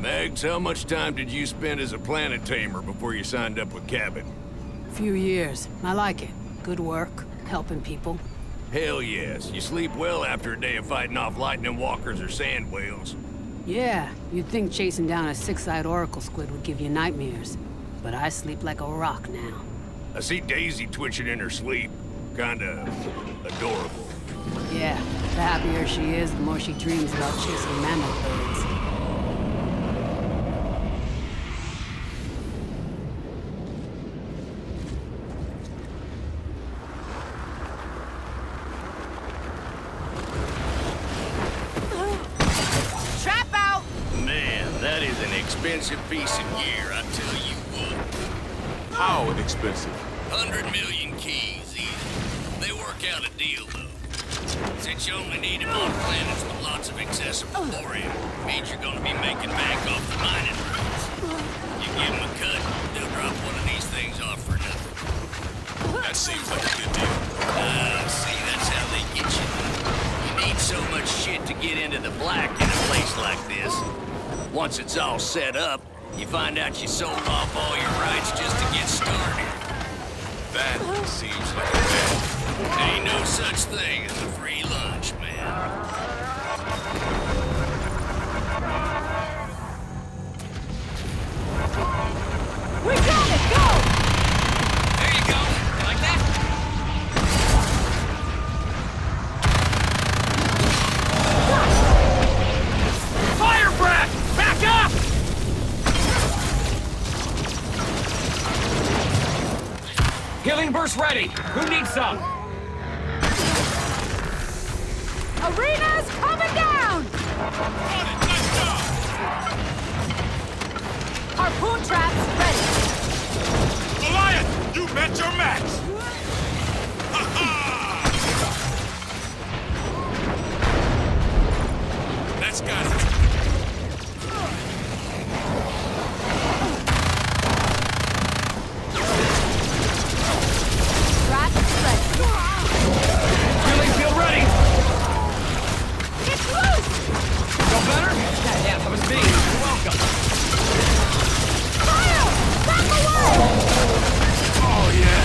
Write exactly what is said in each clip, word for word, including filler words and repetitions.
Megs, how much time did you spend as a planet tamer before you signed up with Cabot? Few years. I like it. Good work, helping people. Hell yes. You sleep well after a day of fighting off lightning walkers or sand whales. Yeah, you'd think chasing down a six-eyed oracle squid would give you nightmares. But I sleep like a rock now. I see Daisy twitching in her sleep. Kinda adorable. Yeah, the happier she is, the more she dreams about chasing mammoth birds. Trap out! Man, that is an expensive piece of gear, I tell you what. How expensive? Hundred million keys, easy. They work out a deal, though. Since you only need them on planets with lots of accessible thorium, means you're gonna be making bank off the mining rights. You give them a cut, they'll drop one of these things off for nothing. That seems like a good deal. Ah, uh, see, that's how they get you. You need so much shit to get into the black in a place like this. Once it's all set up, you find out you sold off all your rights just to get started. That seems like a bet. Ain't no such thing as a free lunch, man. We got it! Go! There you go. You like that? Fire breath! Back up! Healing burst ready. Who needs some? Arena's coming down! Got it, nice job! Harpoon traps ready. Goliath, you met your match! Ha-ha! That's got it. Traps ready. Healing field ready. It's loose! Feel better? Yeah, that was me. You're welcome. Fire! Back away! Oh, yeah.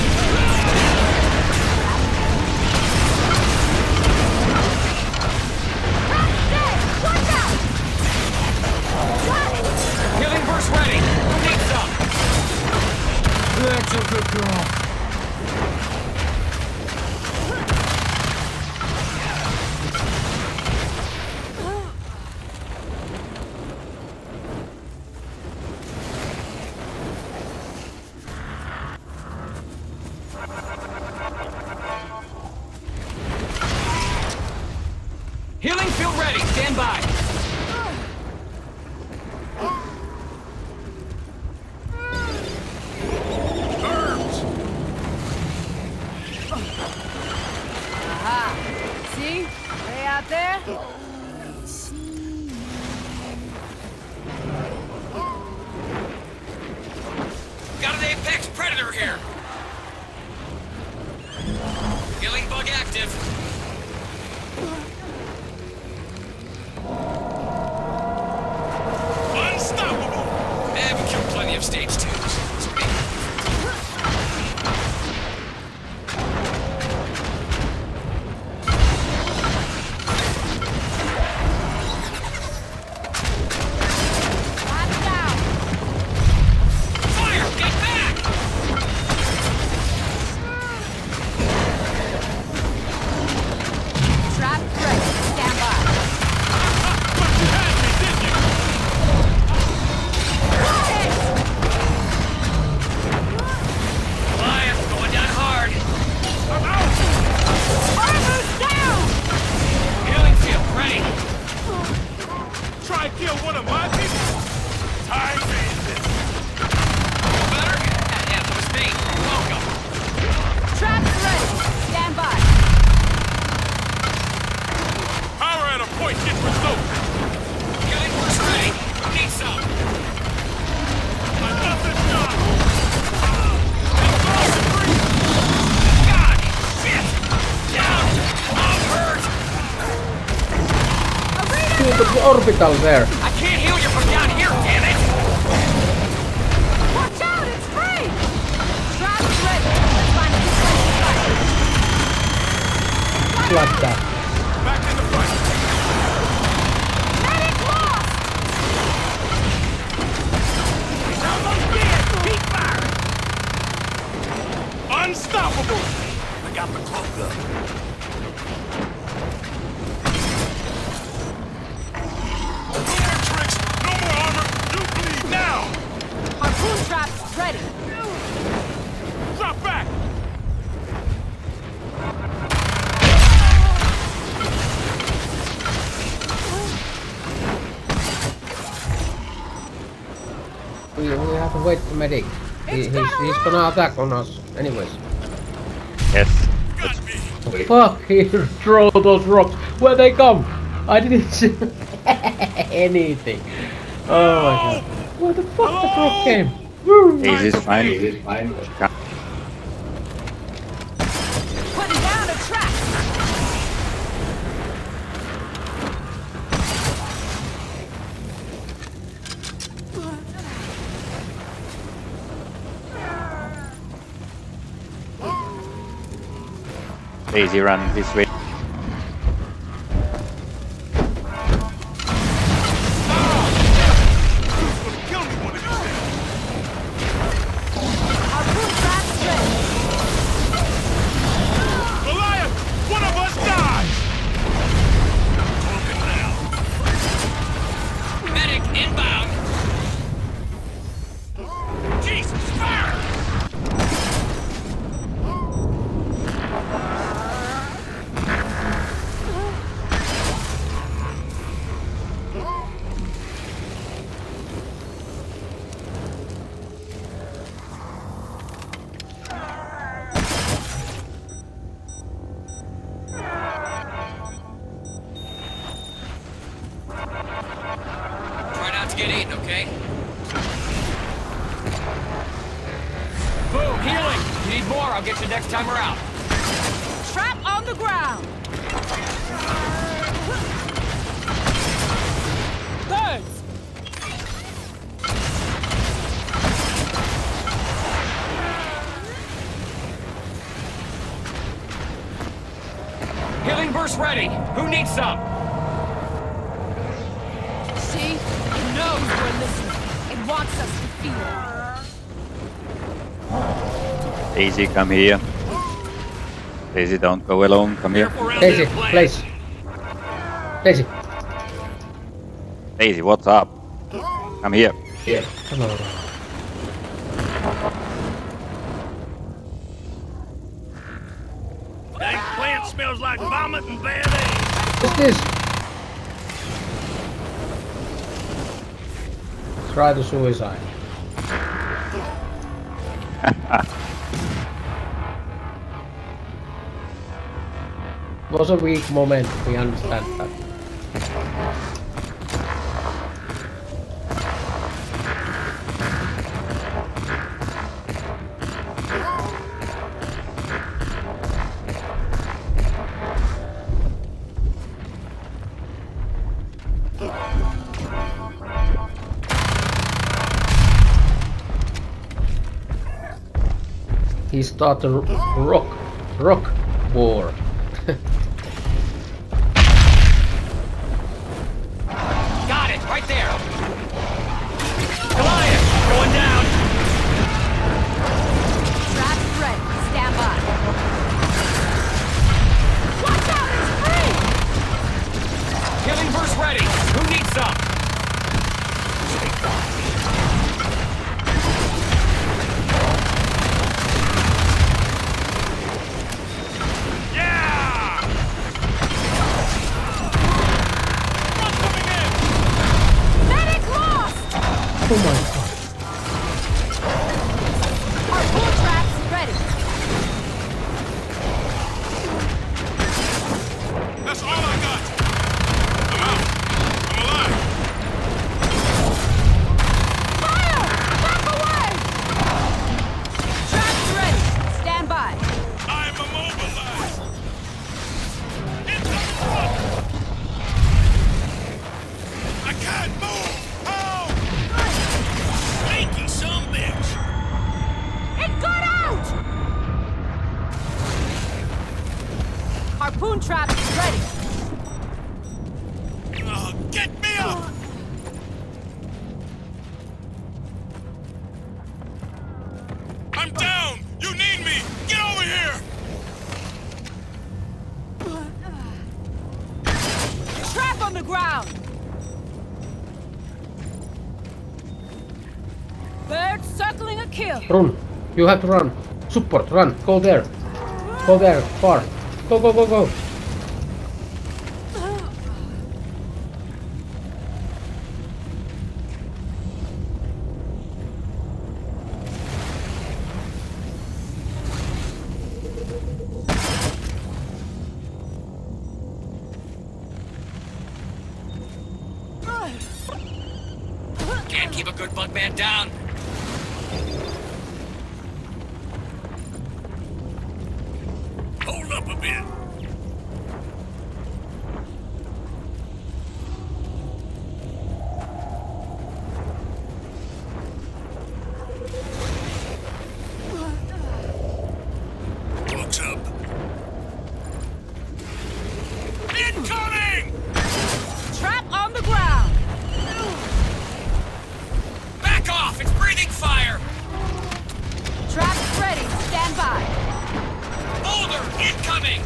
Trap's dead! Watch out! Got it! Healing burst ready. Who needs some? That's a good girl. Healing field ready. Stand by. Herbs! Aha! See? Way out there? Got an apex predator here. Healing bug active. Unstoppable! Eh, we killed plenty of stage twos. It's me. Trap's down! Fire! Get back! Trap's ready. Stand by. But you had me, didn't you? Got it! Goliath going down hard. I'm out! Armor's down! Healing field ready. Try and kill one of my people? Time bandit! Feel better? Yeah, yeah, that was me. You're welcome. Trap's ready. Stand by. Power at a point, get results! Healing burst ready. Who needs some? Another shot! God! Shit! Down! I'm hurt! Arena To the orbital there. I can't heal you from down just like that. Back in the fight. Medic lost! He's almost dead. Keep firing. Unstoppable. I got the cloak up. No more tricks. No more armor. You bleed now. Harpoon traps ready. Drop back. We, we have to wait for medic. He, he's, he's gonna attack on us anyways. Yes. Got me. Fuck, he throw those rocks. Where they come? I didn't see anything. Oh my god. Where the fuck the rock came? Woo. Easy's fine. Easy's fine. Putting down a trap. Easy run this way. Kill me one of these days. Harpoon traps ready. Goliath, one of us dies. Broken now. Medic inbound. Jesus, fire! Try not to get eaten, okay? Boom, healing. You need more? I'll get you next time we're out. Trap on the ground. Birds. Healing burst ready. Who needs some? See? It knows we're listening. It wants us to feel it. Daisy, come here. Daisy, don't go alone. Come here. Careful around Daisy, that plant. place. Daisy. Daisy, what's up? Come here. Come on. That plant smells like vomit and bad eggs. What's this? Try the suicide. Was a weak moment, we understand that. He started a rock, rock war. Got it, right there. Goliath, going down. Trap ready. Stand by. Watch out! It's free! Healing burst ready. Who needs some? Yeah! Harpoon trap is ready. Uh, get me up! I'm down! You need me! Get over here! Trap on the ground. Bird circling a kill. Run. You have to run. Support, run. Go there. Go there. Far. Go, go, go, go. Can't keep a good bug man down. Hold up a bit. Looks up. Incoming! Trap on the ground. Back off! It's breathing fire! Trap ready. Stand by. Boulder incoming!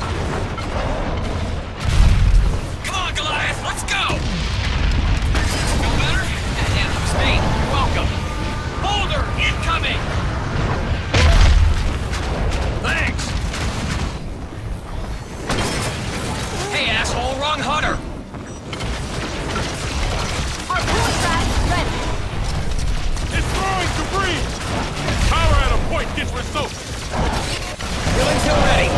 Come on, Goliath, let's go! Feel better? Yeah, that was me. You're welcome. Boulder incoming! Thanks! Hey, asshole, wrong hunter! Harpoon trap ready. It's throwing debris! Power at a point gets resourced! Healing till ready.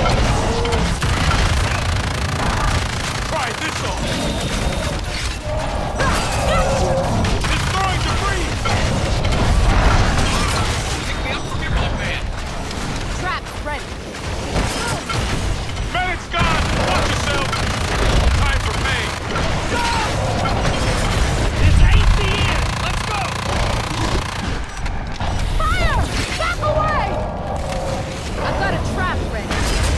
Try this on! It's throwing debris! Pick me up from your bug man. Trap ready. Medic's gone! Watch yourself! Time for pain! This ain't the end! Let's go! Fire! Back away! I've got a trap ready.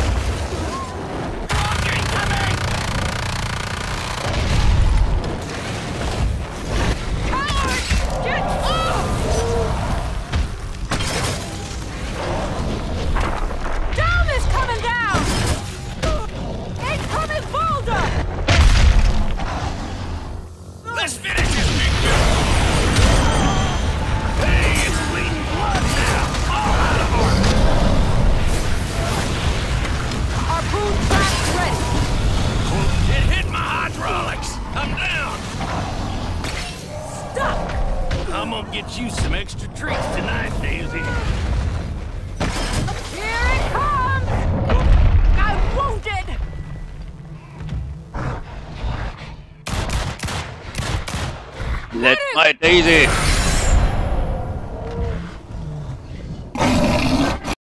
Coward! Get off! Down is coming down! Incoming boulder! Let's finish this big dude! Hey, it's bleeding blood now! All out of order! Harpoon trap ready. It hit my hydraulics! I'm down! Stuck! I'm gonna get you some extra treats tonight, Daisy. Here it comes! I'm wounded! Let my Daisy!